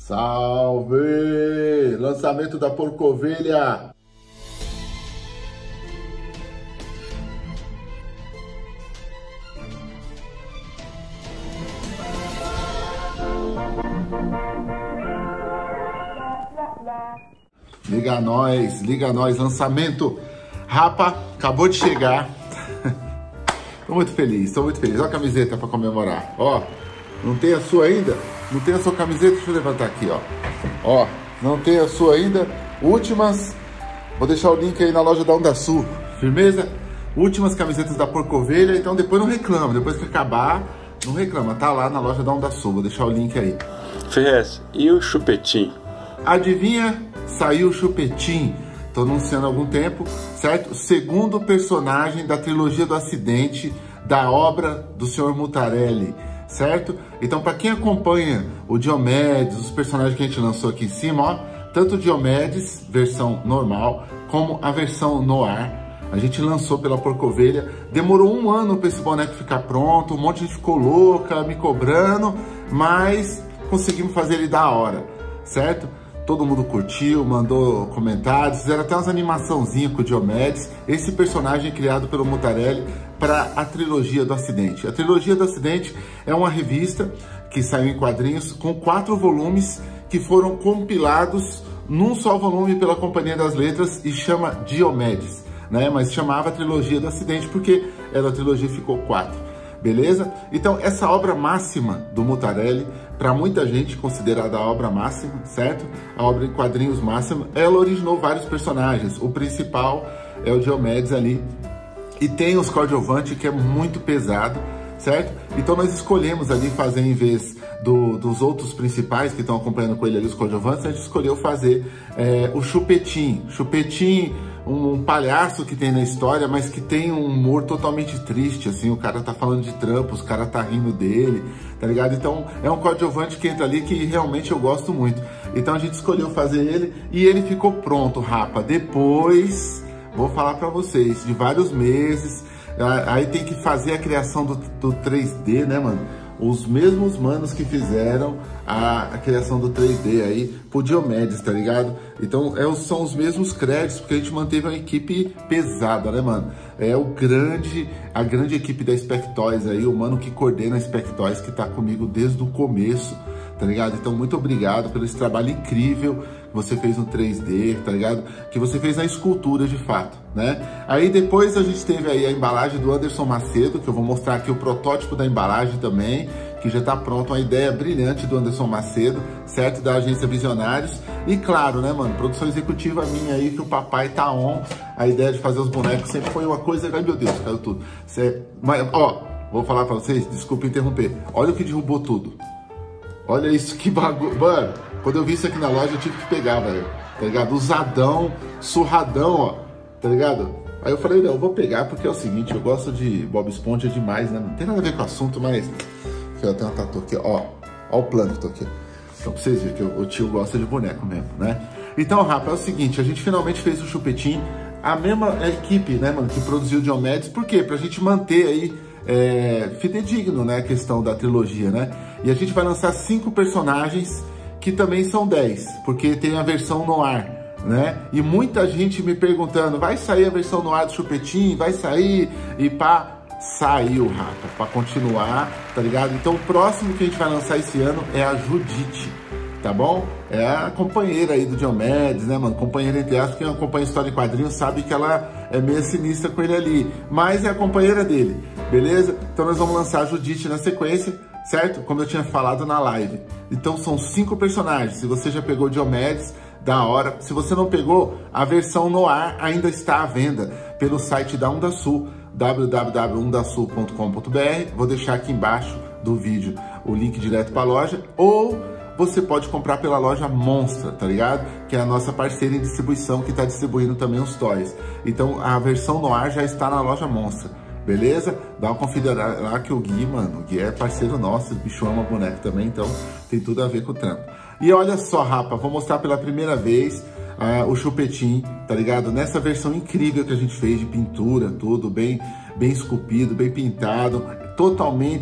Salve! Lançamento da Porcovelha! Liga nós, lançamento. Rapa, acabou de chegar. Tô muito feliz. Olha a camiseta para comemorar. Ó, não tem a sua ainda? Não tem a sua camiseta? Deixa eu levantar aqui, ó. Ó, não tem a sua ainda? Últimas. Vou deixar o link aí na loja da Onda Sul. Firmeza? Últimas camisetas da Porcovelha. Então depois não reclama. Depois que acabar, não reclama. Tá lá na loja da Onda Sul. Vou deixar o link aí. Ferrez, e o Chupetinho? Adivinha? Saiu o Chupetinho. Tô anunciando há algum tempo, certo? Segundo personagem da trilogia do acidente da obra do Sr. Mutarelli, certo? Então, para quem acompanha o Diomedes, os personagens que a gente lançou aqui em cima, ó, tanto o Diomedes, versão normal, como a versão noir, a gente lançou pela Porcovelha. Demorou um ano para esse boneco ficar pronto, um monte de gente ficou louca, me cobrando, mas conseguimos fazer ele da hora, certo? Todo mundo curtiu, mandou comentários, fizeram até umas animaçãozinhas com o Diomedes. Esse personagem é criado pelo Mutarelli para a trilogia do acidente. A trilogia do acidente é uma revista que saiu em quadrinhos com 4 volumes que foram compilados num só volume pela Companhia das Letras e chama Diomedes, né? Mas chamava trilogia do acidente porque a trilogia ficou 4. Beleza? Então, essa obra máxima do Mutarelli, para muita gente considerada a obra máxima, certo? A obra em quadrinhos máxima, ela originou vários personagens. O principal é o Diomedes ali. E tem os coadjuvantes, que é muito pesado, certo? Então, nós escolhemos ali fazer, em vez dos outros principais que estão acompanhando com ele ali, os coadjuvantes, a gente escolheu fazer o Chupetinho. Chupetinho, um palhaço que tem na história, mas que tem um humor totalmente triste, assim, o cara tá falando de trampos, o cara tá rindo dele, tá ligado? Então, é um coadjuvante que entra ali que realmente eu gosto muito. Então, a gente escolheu fazer ele e ele ficou pronto, rapa. Depois, vou falar pra vocês, de vários meses, aí tem que fazer a criação do 3D, né, mano? Os mesmos manos que fizeram a criação do 3D aí pro Diomedes, tá ligado? Então são os mesmos créditos, porque a gente manteve uma equipe pesada, né, mano? É a grande equipe da Spec Toys aí, o mano que coordena a Spec Toys, que tá comigo desde o começo, tá ligado? Então muito obrigado pelo esse trabalho incrível que você fez no 3D, tá ligado? Que você fez na escultura de fato, né? Aí depois a gente teve aí a embalagem do Anderson Macedo, que eu vou mostrar aqui o protótipo da embalagem também, que já tá pronto, uma ideia brilhante do Anderson Macedo, certo? Da agência Visionários. E claro, né, mano, produção executiva minha aí, que o papai tá on. A ideia de fazer os bonecos sempre foi uma coisa, ai meu Deus, caiu tudo. Mas, ó, vou falar pra vocês, desculpa interromper, olha o que derrubou tudo. Olha isso, que bagulho. Mano, quando eu vi isso aqui na loja, eu tive que pegar, velho. Tá ligado? Usadão, surradão, ó. Tá ligado? Aí eu falei, não, eu vou pegar porque é o seguinte, eu gosto de Bob Esponja demais, né? Não tem nada a ver com o assunto, mas... Aqui, ó, tem uma tatu aqui, ó. Ó o Plâncton aqui. Então, pra vocês verem que o tio gosta de boneco mesmo, né? Então, rapaz, é o seguinte, a gente finalmente fez o Chupetinho. A mesma equipe, né, mano, que produziu o Diomedes. Por quê? Pra gente manter aí... fidedigno, né, a questão da trilogia, né? E a gente vai lançar 5 personagens que também são 10, porque tem a versão noir, né? E muita gente me perguntando, vai sair a versão noir do Chupetinho? Vai sair? E pá, saiu, rapa, pra continuar, tá ligado? Então o próximo que a gente vai lançar esse ano é a Judite, tá bom? É a companheira aí do Diomedes, né, mano? Companheira entre aspas, quem acompanha a história em quadrinhos sabe que ela é meio sinistra com ele ali, mas é a companheira dele, beleza? Então nós vamos lançar a Judite na sequência, certo? Como eu tinha falado na live. Então são 5 personagens. Se você já pegou o Diomedes, da hora. Se você não pegou, a versão noir ainda está à venda pelo site da Onda Sul, www.ondasul.com.br. Vou deixar aqui embaixo do vídeo o link direto para a loja, ou você pode comprar pela loja Monstra, tá ligado? Que é a nossa parceira em distribuição, que está distribuindo também os toys. Então a versão noir já está na loja Monstra, beleza? Dá uma conferida lá que o Gui, mano, o Gui é parceiro nosso, o bicho ama boneco também, então tem tudo a ver com o trampo. E olha só, rapa, vou mostrar pela primeira vez o Chupetinho, tá ligado? Nessa versão incrível que a gente fez de pintura, tudo bem esculpido, bem pintado, totalmente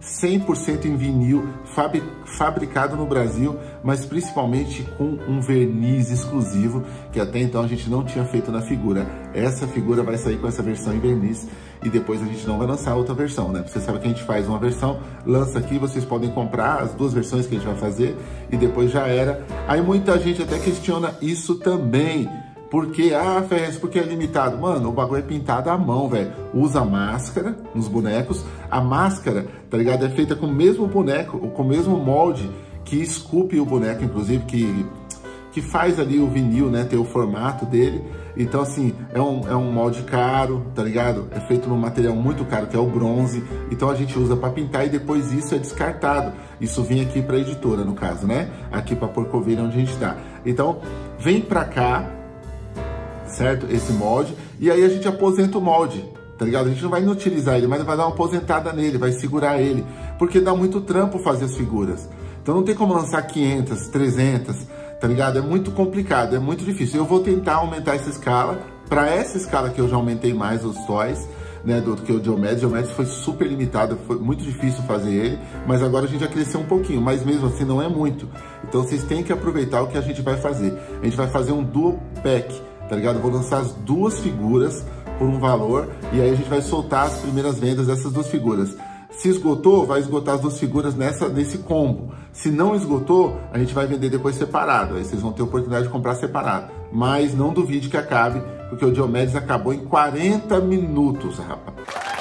100% em vinil, fabricado no Brasil, mas principalmente com um verniz exclusivo, que até então a gente não tinha feito na figura. Essa figura vai sair com essa versão em verniz e depois a gente não vai lançar outra versão, né? Você sabe que a gente faz uma versão, lança aqui, vocês podem comprar as duas versões que a gente vai fazer e depois já era. Aí muita gente até questiona isso também. Porque, Ferrez, porque é limitado? Mano, o bagulho é pintado à mão, velho. Usa máscara nos bonecos. A máscara, tá ligado? É feita com o mesmo boneco, com o mesmo molde que esculpe o boneco, inclusive, que faz ali o vinil, né? Ter o formato dele. Então, assim, é um molde caro, tá ligado? É feito num material muito caro, que é o bronze. Então, a gente usa para pintar e depois isso é descartado. Isso vem aqui para a editora, no caso, né? Aqui para Porco Ovelha, onde a gente tá. Então, vem pra cá, certo? Esse molde, e aí a gente aposenta o molde, tá ligado? A gente não vai inutilizar ele, mas vai dar uma aposentada nele, vai segurar ele, porque dá muito trampo fazer as figuras. Então não tem como lançar 500, 300, tá ligado? É muito complicado, é muito difícil. Eu vou tentar aumentar essa escala, para essa escala que eu já aumentei mais os toys, né, do que o Diomedes. O Diomedes foi super limitado, foi muito difícil fazer ele, mas agora a gente já cresceu um pouquinho, mas mesmo assim não é muito. Então vocês têm que aproveitar o que a gente vai fazer. A gente vai fazer um dual pack, tá ligado? Eu vou lançar as duas figuras por um valor e aí a gente vai soltar as primeiras vendas dessas duas figuras. Se esgotou, vai esgotar as duas figuras nesse combo. Se não esgotou, a gente vai vender depois separado. Aí vocês vão ter a oportunidade de comprar separado. Mas não duvide que acabe, porque o Diomedes acabou em 40 minutos, rapaz.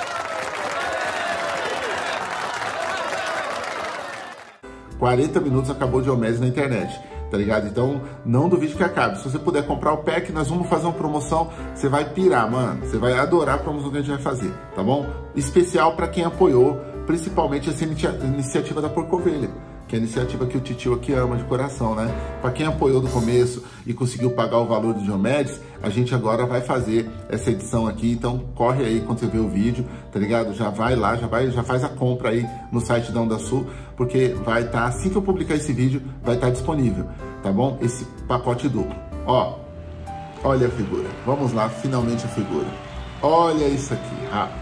"40 minutos acabou o Diomedes na internet. Tá ligado? Então, não duvide que acabe. Se você puder comprar o pack, nós vamos fazer uma promoção. Você vai pirar, mano. Você vai adorar a promoção que a gente vai fazer, tá bom? Especial para quem apoiou, principalmente essa iniciativa da Porco Ovelha, que é a iniciativa que o titio aqui ama de coração, né? Para quem apoiou do começo e conseguiu pagar o valor do Diomedes, a gente agora vai fazer essa edição aqui. Então, corre aí quando você ver o vídeo, tá ligado? Já vai lá, já faz a compra aí no site da Onda Sul, porque vai estar, assim que eu publicar esse vídeo, vai estar disponível, tá bom? Esse pacote duplo. Ó, olha a figura. Vamos lá, finalmente a figura. Olha isso aqui,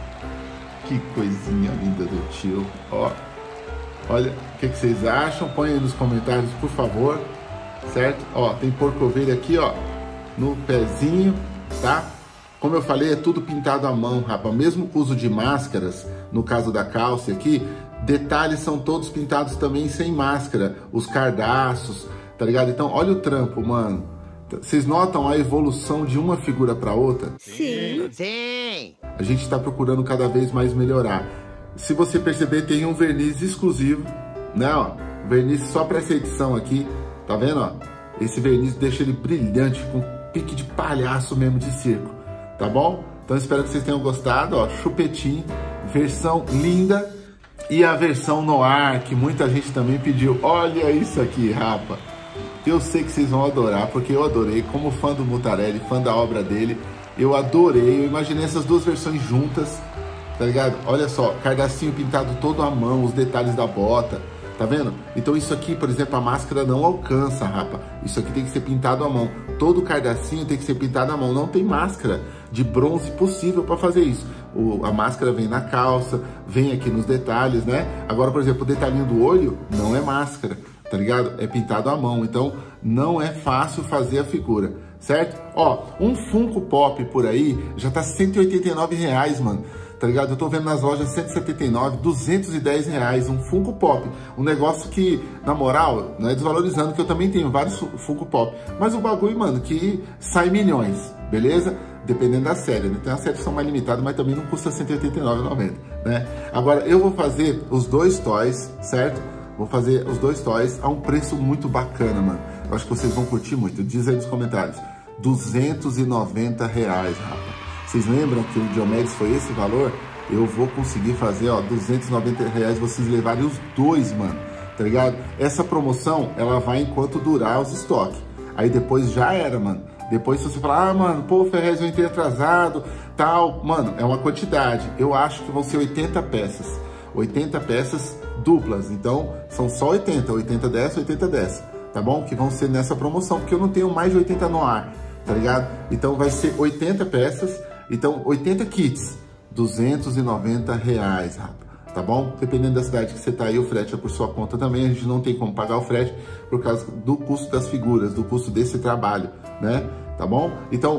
que coisinha linda do tio, ó. Olha, o que vocês acham? Põe aí nos comentários, por favor, certo? Ó, tem Porco Ovelha aqui, ó, no pezinho, tá? Como eu falei, é tudo pintado à mão, rapaz. Mesmo com o uso de máscaras, no caso da calça aqui, detalhes são todos pintados também sem máscara. Os cardaços, tá ligado? Então, olha o trampo, mano. Vocês notam a evolução de uma figura para outra? Sim. Sim. A gente está procurando cada vez mais melhorar. Se você perceber, tem um verniz exclusivo, né, ó, verniz só para essa edição aqui, tá vendo, ó? Esse verniz deixa ele brilhante, com pique de palhaço mesmo de circo, tá bom? Então espero que vocês tenham gostado, ó, chupetinho, versão linda e a versão noir, que muita gente também pediu. Olha isso aqui, rapa. Eu sei que vocês vão adorar, porque eu adorei, como fã do Mutarelli, fã da obra dele, eu adorei, eu imaginei essas duas versões juntas, tá ligado? Olha só, cardacinho pintado todo à mão, os detalhes da bota, tá vendo? Então isso aqui, por exemplo, a máscara não alcança, rapa. Isso aqui tem que ser pintado à mão. Todo cardacinho tem que ser pintado à mão. Não tem máscara de bronze possível para fazer isso. A máscara vem na calça, vem aqui nos detalhes, né? Agora, por exemplo, o detalhinho do olho não é máscara, tá ligado? É pintado à mão. Então não é fácil fazer a figura, certo? Ó, um Funko Pop por aí já tá R$189, mano. Tá ligado? Eu tô vendo nas lojas 179, 210 reais, um Funko Pop. Um negócio que, na moral, não é desvalorizando, que eu também tenho vários Funko Pop. Mas o bagulho, mano, que sai milhões, beleza? Dependendo da série, né? Tem uma série que são mais limitadas, mas também não custa R$189,90, né? Agora, eu vou fazer os dois toys, certo? Vou fazer os dois toys a um preço muito bacana, mano. Eu acho que vocês vão curtir muito. Diz aí nos comentários. R$290, rapaz. Vocês lembram que o Diomedes foi esse valor? Eu vou conseguir fazer, ó, R$290, vocês levarem os dois, mano, tá ligado? Essa promoção, ela vai enquanto durar os estoques. Aí depois já era, mano. Depois se você falar, mano, pô, Ferrez, eu entrei atrasado, tal. Mano, é uma quantidade. Eu acho que vão ser 80 peças. 80 peças duplas. Então, são só 80. 80 dessa, 80 dessa. Tá bom? Que vão ser nessa promoção, porque eu não tenho mais de 80 no ar, tá ligado? Então, vai ser 80 peças. Então, 80 kits, R$290, rapaz. tá bom? Dependendo da cidade que você tá aí, o frete é por sua conta também, a gente não tem como pagar o frete por causa do custo das figuras, do custo desse trabalho, né? Tá bom? Então,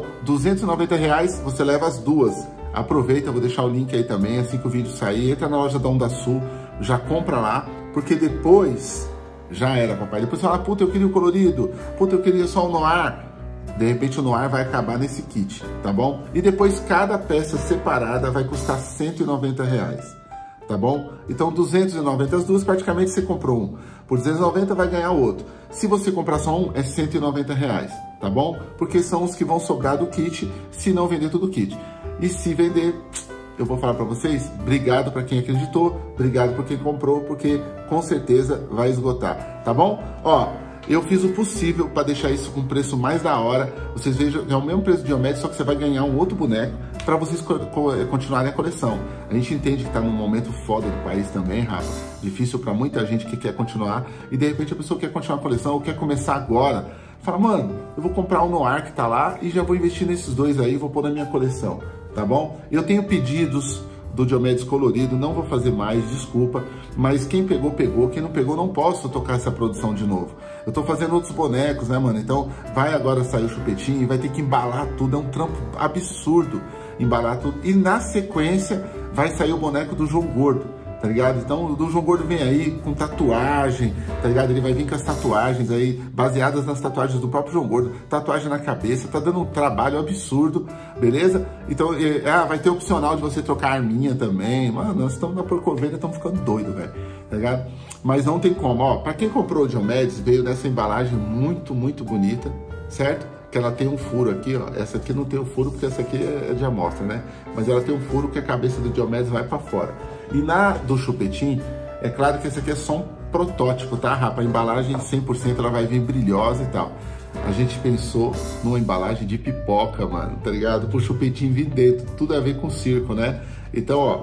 R$290 você leva as duas. Aproveita, eu vou deixar o link aí também, assim que o vídeo sair, entra na loja da Onda Sul, já compra lá, porque depois já era, papai. Depois você fala, puta, eu queria o colorido, puta, eu queria só o noir. De repente o noir vai acabar nesse kit, tá bom? E depois cada peça separada vai custar R$190, tá bom? Então 290 as duas, praticamente você comprou um. Por 290 vai ganhar o outro. Se você comprar só um, é R$190, tá bom? Porque são os que vão sobrar do kit, se não vender todo o kit. E se vender, eu vou falar para vocês, obrigado para quem acreditou, obrigado por quem comprou, porque com certeza vai esgotar, tá bom? Ó, eu fiz o possível para deixar isso com preço mais da hora. Vocês vejam, é o mesmo preço de Diomedes, só que você vai ganhar um outro boneco para vocês continuarem a coleção. A gente entende que tá num momento foda do país também, Rafa. Difícil para muita gente que quer continuar. E de repente a pessoa quer continuar a coleção ou quer começar agora. Fala, mano, eu vou comprar o Noir que tá lá e já vou investir nesses dois aí, vou pôr na minha coleção, tá bom? Eu tenho pedidos do Diomedes colorido, não vou fazer mais, desculpa, mas quem pegou, pegou, quem não pegou, não posso tocar essa produção de novo. Eu tô fazendo outros bonecos, né, mano? Então vai agora sair o chupetinho e vai ter que embalar tudo, é um trampo absurdo embalar tudo. E na sequência vai sair o boneco do João Gordo, tá ligado? Então o do João Gordo vem aí com tatuagem, tá ligado? Ele vai vir com as tatuagens aí, baseadas nas tatuagens do próprio João Gordo, tatuagem na cabeça, tá dando um trabalho absurdo, beleza? Então, vai ter opcional de você trocar a arminha também, mano, nós estamos na Porcovelha, estamos ficando doido, velho, tá ligado? Mas não tem como, ó, pra quem comprou o Diomedes, veio nessa embalagem muito, muito bonita, certo? Que ela tem um furo aqui, ó, essa aqui não tem um furo porque essa aqui é de amostra, né? Mas ela tem um furo que a cabeça do Diomedes vai pra fora. E na do chupetinho, é claro que esse aqui é só um protótipo, tá, Rafa? A embalagem 100% ela vai vir brilhosa e tal. A gente pensou numa embalagem de pipoca, mano, tá ligado? Pro chupetinho vir dentro, tudo a ver com circo, né? Então, ó,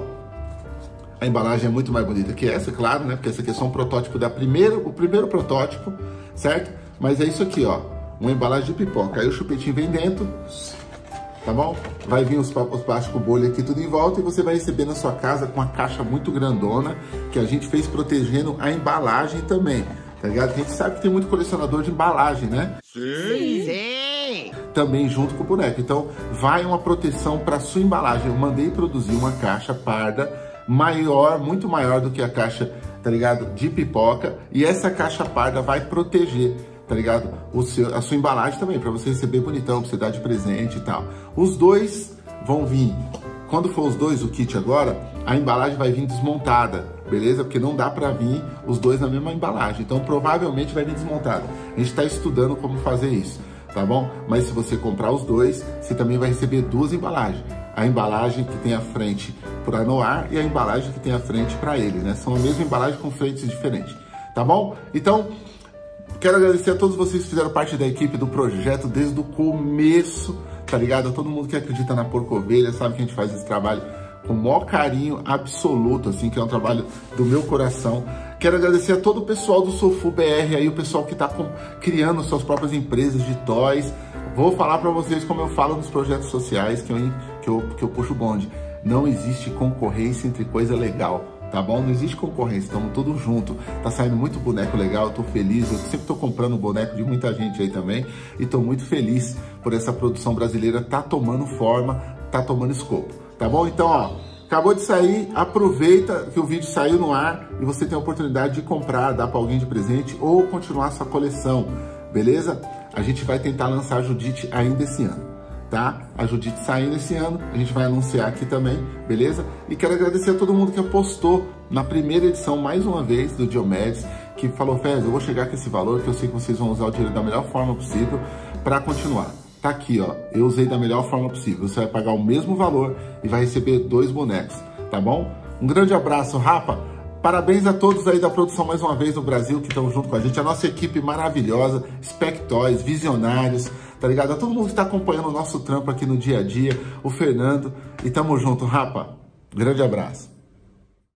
a embalagem é muito mais bonita que essa, claro, né? Porque essa aqui é só um protótipo o primeiro protótipo, certo? Mas é isso aqui, ó, uma embalagem de pipoca. Aí o chupetinho vem dentro, tá bom? Vai vir os plásticos bolha aqui tudo em volta e você vai receber na sua casa com uma caixa muito grandona que a gente fez protegendo a embalagem também, tá ligado? A gente sabe que tem muito colecionador de embalagem, né? Sim! Sim! Também junto com o boneco. Então vai uma proteção para sua embalagem. Eu mandei produzir uma caixa parda maior, muito maior do que a caixa, tá ligado? De pipoca, e essa caixa parda vai proteger, tá ligado? A sua embalagem também, para você receber bonitão, pra você dar de presente e tal. Os dois vão vir, quando for os dois, o kit agora, a embalagem vai vir desmontada, beleza? Porque não dá para vir os dois na mesma embalagem, então provavelmente vai vir desmontada. A gente tá estudando como fazer isso, tá bom? Mas se você comprar os dois, você também vai receber duas embalagens. A embalagem que tem a frente para Noir e a embalagem que tem a frente para ele, né? São a mesma embalagem com frentes diferentes, tá bom? Então, quero agradecer a todos vocês que fizeram parte da equipe do projeto desde o começo, tá ligado? A todo mundo que acredita na Porcovelha, sabe que a gente faz esse trabalho com o maior carinho absoluto, assim, que é um trabalho do meu coração. Quero agradecer a todo o pessoal do Sofu BR aí, o pessoal que tá criando suas próprias empresas de toys. Vou falar para vocês como eu falo nos projetos sociais que eu puxo o bonde. Não existe concorrência entre coisa legal, tá bom? Não existe concorrência, estamos todos juntos. Tá saindo muito boneco legal, eu tô feliz. Eu sempre tô comprando boneco de muita gente aí também. E tô muito feliz por essa produção brasileira tá tomando forma, tá tomando escopo, tá bom? Então, ó, acabou de sair, aproveita que o vídeo saiu no ar e você tem a oportunidade de comprar, dar para alguém de presente ou continuar sua coleção, beleza? A gente vai tentar lançar a Judite ainda esse ano, tá? A Judite saindo esse ano, a gente vai anunciar aqui também, beleza? E quero agradecer a todo mundo que apostou na primeira edição, mais uma vez, do Diomedes, que falou, Fez, eu vou chegar com esse valor, que eu sei que vocês vão usar o dinheiro da melhor forma possível para continuar. Tá aqui, ó, eu usei da melhor forma possível. Você vai pagar o mesmo valor e vai receber 2 bonecos, tá bom? Um grande abraço, Rafa. Parabéns a todos aí da produção mais uma vez no Brasil que estão junto com a gente. A nossa equipe maravilhosa, Spec Toys, Visionários, tá ligado? A todo mundo que está acompanhando o nosso trampo aqui no dia a dia, o Fernando. E tamo junto, Rafa. Grande abraço.